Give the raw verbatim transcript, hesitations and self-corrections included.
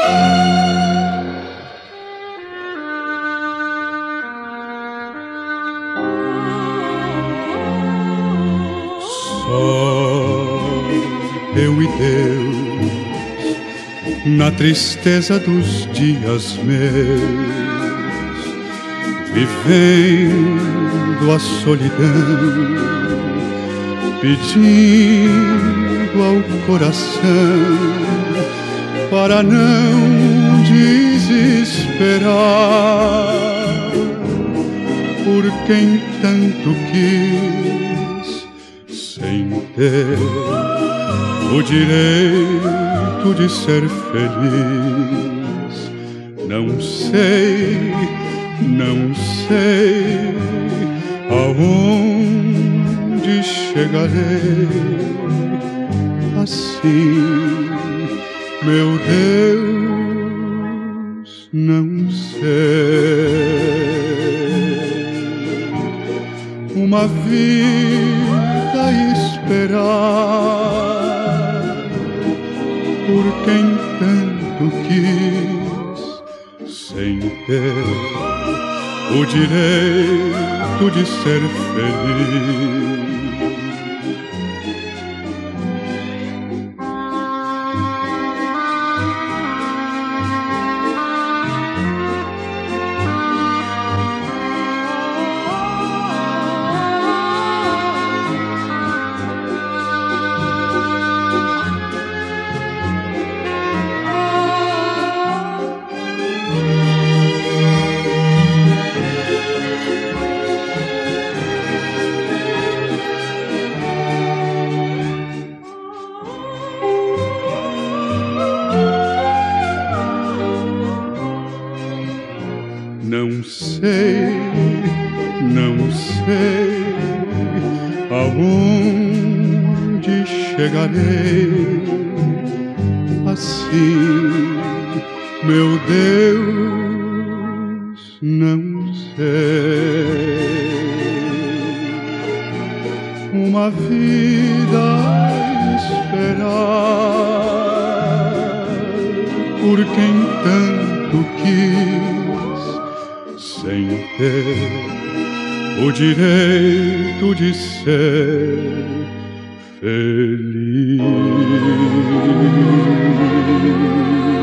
Eu e Deus, na tristeza dos dias meus, vivendo a solidão, pedindo ao coração para não desesperar por quem tanto quis, sem ter o direito de ser feliz. Não sei, não sei aonde chegarei assim, meu Deus, não sei. Uma vida esperar por quem tanto quis, sem ter o direito de ser feliz. Não sei, não sei aonde chegarei assim, meu Deus, não sei. Uma vida a esperar por quem tanto quis, sem ter o direito de ser feliz.